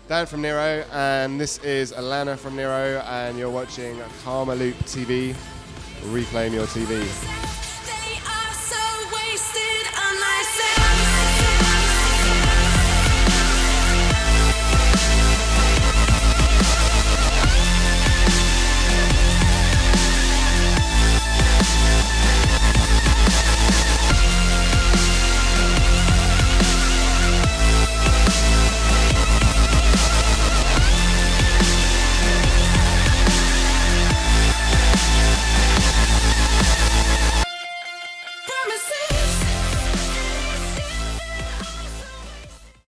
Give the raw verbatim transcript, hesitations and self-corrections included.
Dan from Nero, and this is Alana from Nero, and you're watching Karma Loop T V. Reclaim your T V.